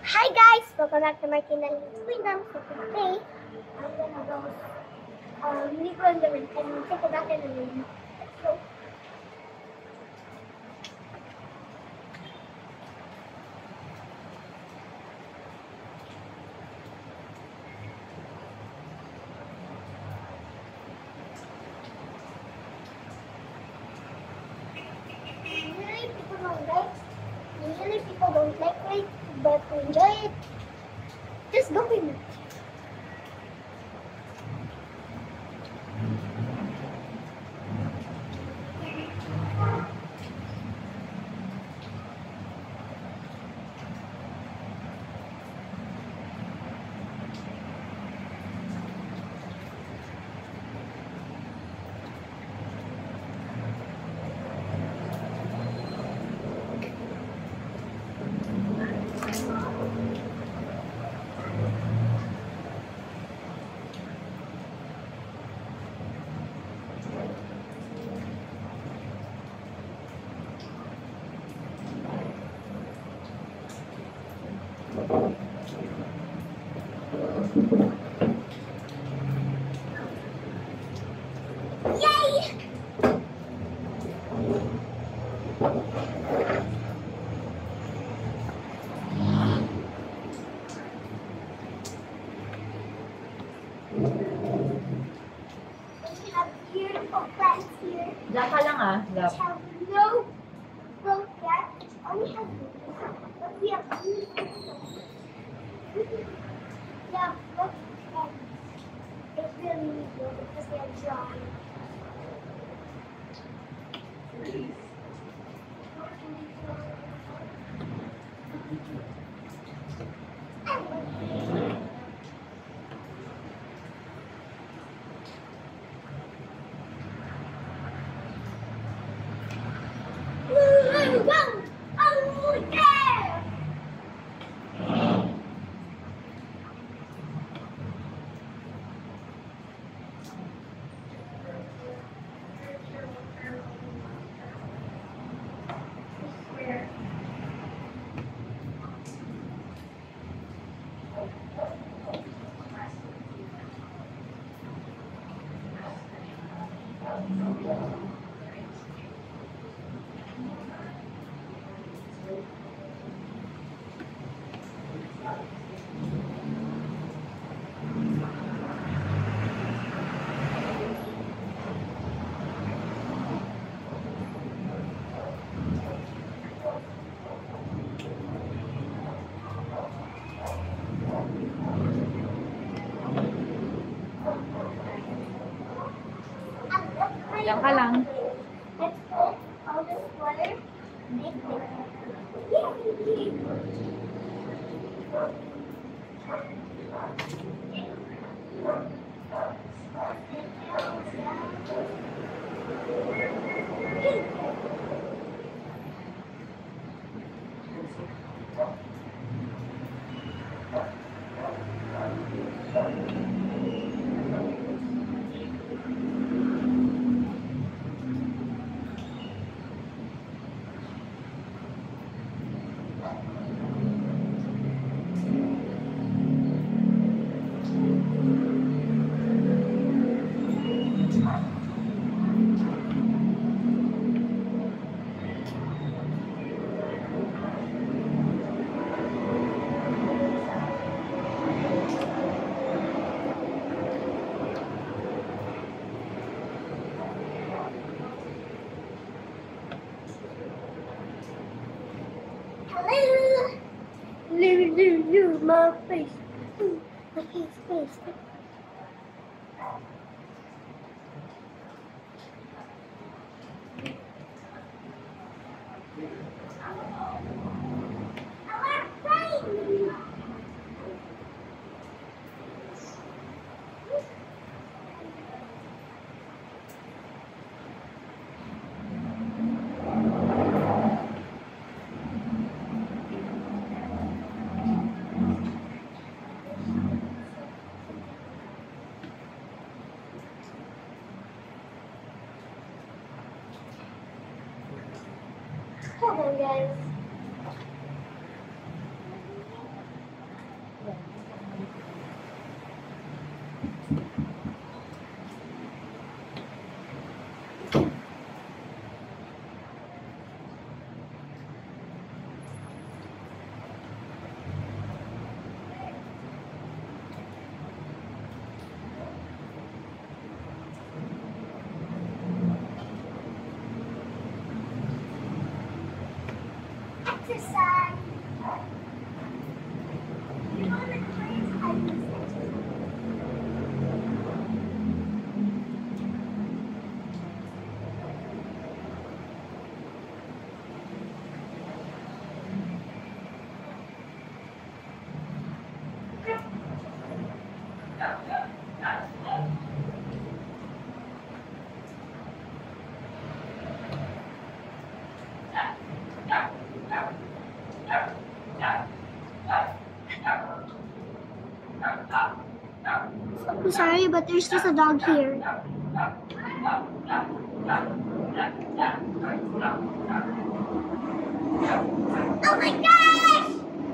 Hi guys, welcome back to Martina Lee's Kingdom. So today, I'm gonna go Negro in the Wind and take a bath in the rain. Let's go. Usually people don't like it, but to enjoy it, just go with it. Yay! We have beautiful plants here. Diyan ka lang ah. Which have no growth yet. It only has leaves. But we have beautiful plants. Yeah, look. It really needs growth because they are dry. Go! Oh, yeah! Diyan ka lang. Let's put all this water. Make it. Yay! Hello! My face. My face. Hold on, guys. I'm sorry, but there's just a dog here. Oh my gosh!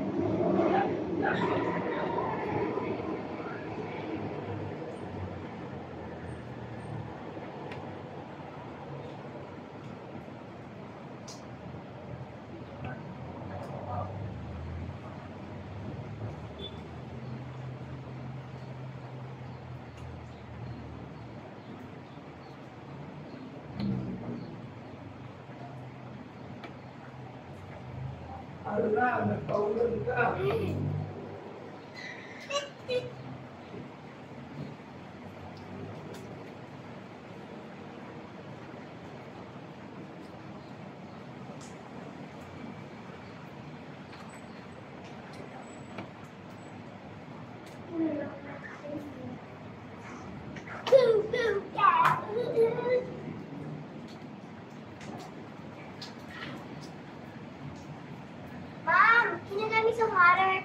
Ala, nagpaulan ka. Mom, can you get me some water?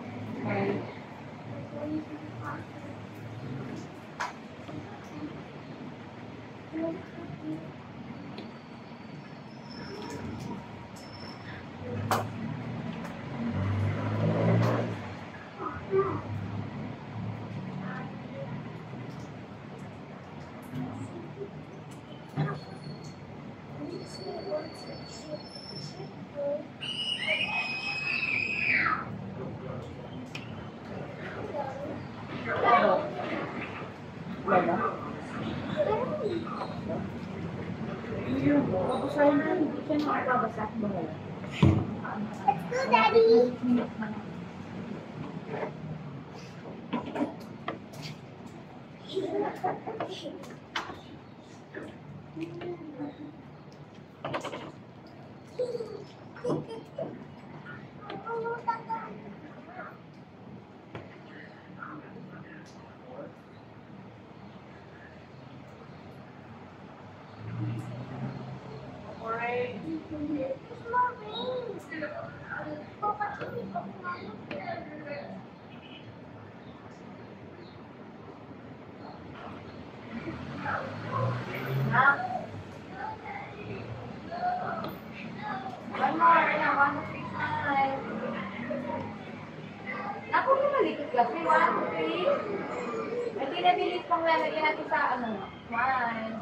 Wala. Iyo, babasahin na. Hindi siya nakababasa. Bahala. Let's go, Daddy. Ako na maliit kasi, 1, 3. Ay, pinabilis pang lalagyan natin sa ano, 1.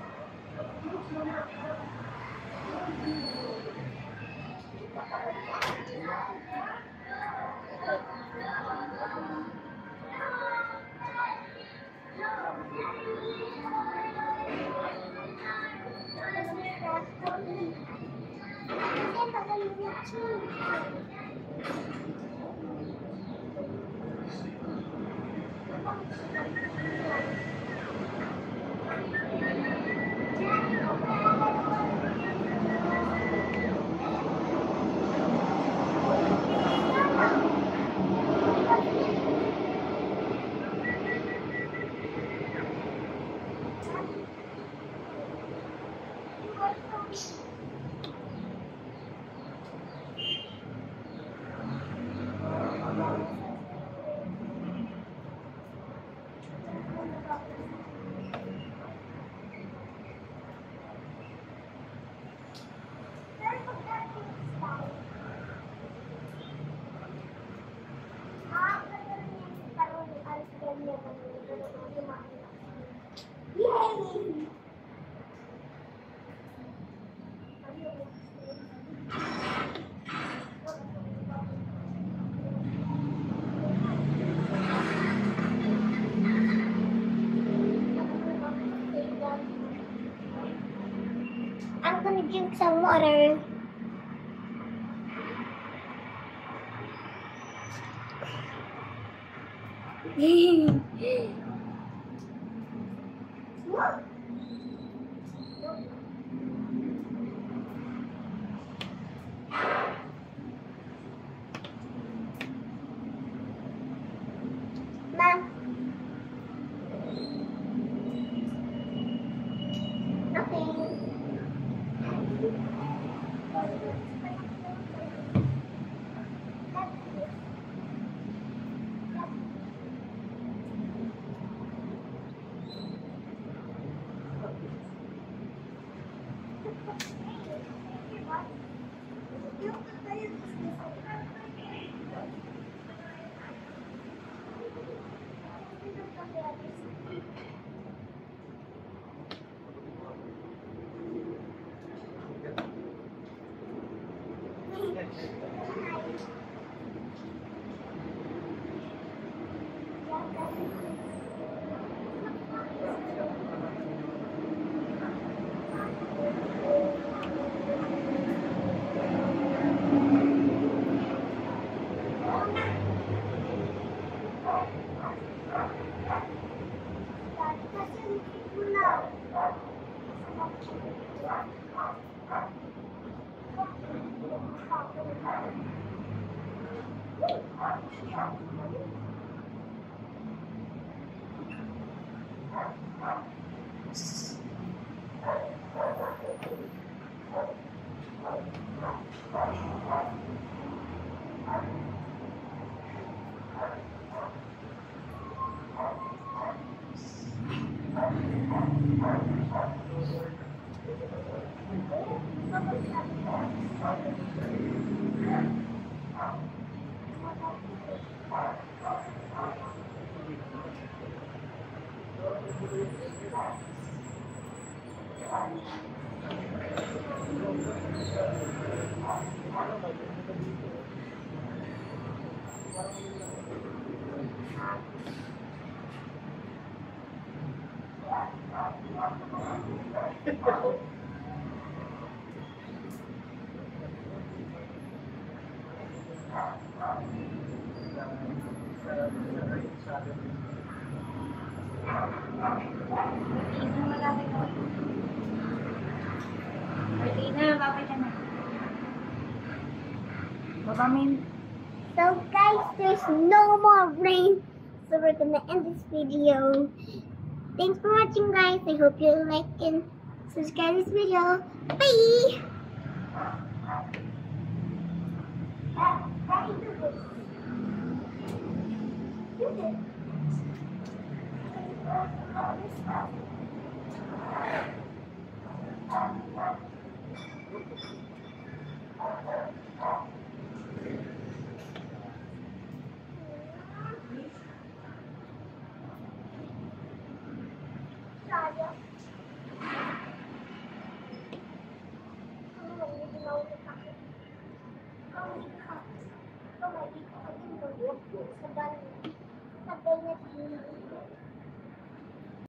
Yay! I'm gonna drink some water. Ma. Nothing. Martina, babay ka na. Baba mo yung... So guys, there's no more rain. So we're gonna end this video. Thanks for watching guys. I hope you like and subscribe this video. Bye! Sorry.